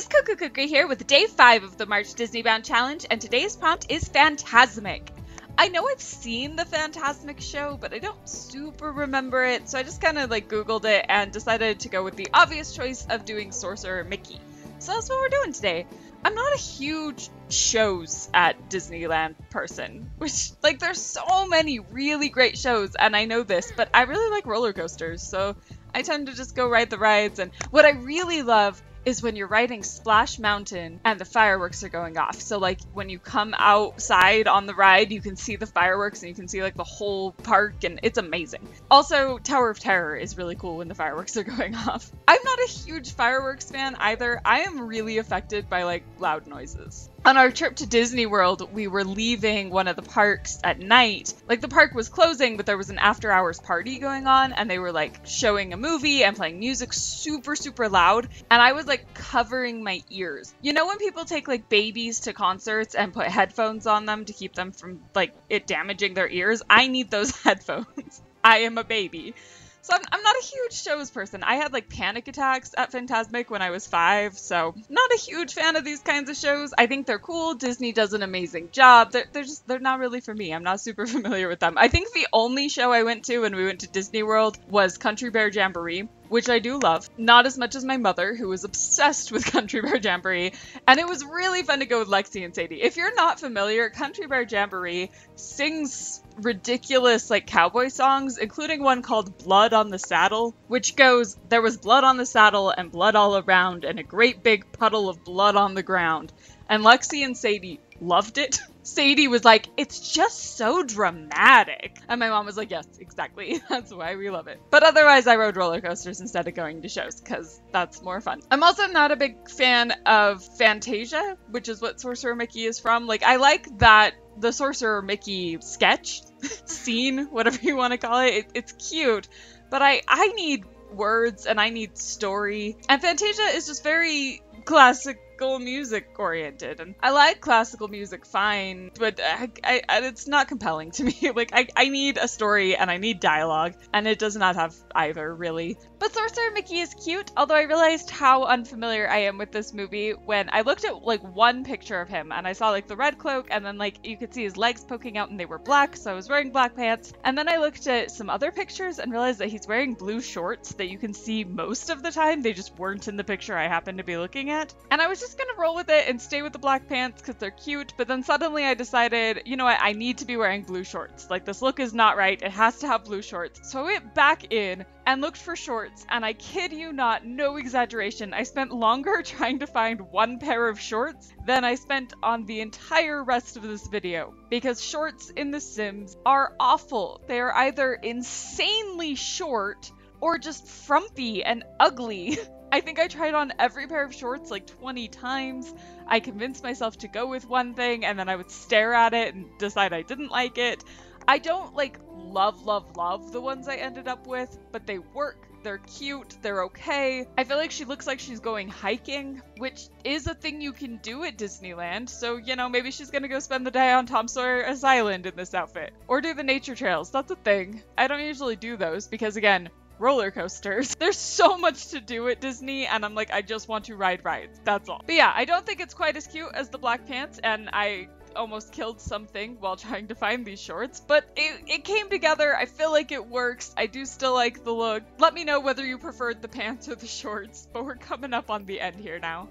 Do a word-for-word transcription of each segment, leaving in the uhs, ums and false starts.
guys, Cuckoo Cuckoo here with day five of the March Disney Bound Challenge, and today's prompt is Fantasmic. I know I've seen the Fantasmic show, but I don't super remember it, so I just kind of like Googled it and decided to go with the obvious choice of doing Sorcerer Mickey. So that's what we're doing today. I'm not a huge shows at Disneyland person, which, like, there's so many really great shows, and I know this, but I really like roller coasters, so I tend to just go ride the rides. And what I really love is when you're riding Splash Mountain and the fireworks are going off. So like when you come outside on the ride, you can see the fireworks and you can see like the whole park, and it's amazing. Also, Tower of Terror is really cool when the fireworks are going off. I'm not a huge fireworks fan either. I am really affected by like loud noises. On our trip to Disney World, we were leaving one of the parks at night. Like, the park was closing, but there was an after-hours party going on, and they were, like, showing a movie and playing music super, super loud, and I was, like, covering my ears. You know when people take, like, babies to concerts and put headphones on them to keep them from, like, it damaging their ears? I need those headphones. I am a baby. So I'm, I'm not a huge shows person. I had like panic attacks at Fantasmic when I was five, so not a huge fan of these kinds of shows. I think they're cool. Disney does an amazing job. They're, they're just, they're not really for me. I'm not super familiar with them. I think the only show I went to when we went to Disney World was Country Bear Jamboree, which I do love. Not as much as my mother, who was obsessed with Country Bear Jamboree, and it was really fun to go with Lexi and Sadie. If you're not familiar, Country Bear Jamboree sings ridiculous like cowboy songs, including one called Blood on the Saddle, which goes, "There was blood on the saddle and blood all around and a great big puddle of blood on the ground." And Lexi and Sadie loved it. Sadie was like, "It's just so dramatic." And my mom was like, "Yes, exactly. That's why we love it." But otherwise, I rode roller coasters instead of going to shows because that's more fun. I'm also not a big fan of Fantasia, which is what Sorcerer Mickey is from. Like, I like that the Sorcerer Mickey sketch, scene, whatever you want to call it. it. It's cute, but I, I need words and I need story. And Fantasia is just very classical music oriented, and I like classical music fine, but I, I, it's not compelling to me. Like, I, I need a story and I need dialogue, and it does not have either, really. But Sorcerer Mickey is cute, although I realized how unfamiliar I am with this movie when I looked at like one picture of him and I saw like the red cloak, and then like you could see his legs poking out and they were black, so I was wearing black pants. And then I looked at some other pictures and realized that he's wearing blue shorts that you can see most of the time. They just weren't in the picture I happened to be looking at. And I was just gonna roll with it and stay with the black pants because they're cute, but then suddenly I decided, you know what, I need to be wearing blue shorts. Like, this look is not right. It has to have blue shorts. So I went back in and looked for shorts, and I kid you not, no exaggeration, I spent longer trying to find one pair of shorts than I spent on the entire rest of this video, because shorts in The Sims are awful. They are either insanely short or just frumpy and ugly. I think I tried on every pair of shorts like twenty times. I convinced myself to go with one thing, and then I would stare at it and decide I didn't like it. I don't like love, love, love the ones I ended up with, but they work. They're cute. They're okay. I feel like she looks like she's going hiking, which is a thing you can do at Disneyland. So, you know, maybe she's gonna go spend the day on Tom Sawyer's Island in this outfit. Or do the nature trails. That's a thing. I don't usually do those because, again, roller coasters. There's so much to do at Disney, and I'm like, I just want to ride rides. That's all. But yeah, I don't think it's quite as cute as the black pants, and I almost killed something while trying to find these shorts, but it, it came together. I feel like it works. I do still like the look. Let me know whether you preferred the pants or the shorts, but we're coming up on the end here now.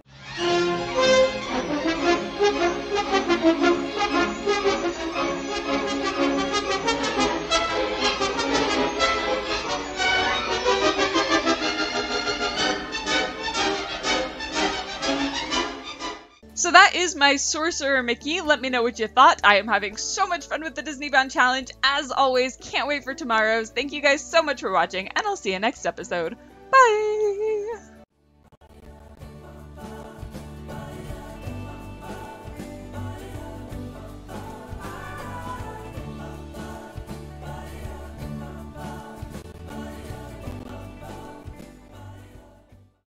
So that is my Sorcerer Mickey. Let me know what you thought. I am having so much fun with the Disney Bound Challenge. As always, can't wait for tomorrow's. Thank you guys so much for watching, and I'll see you next episode. Bye!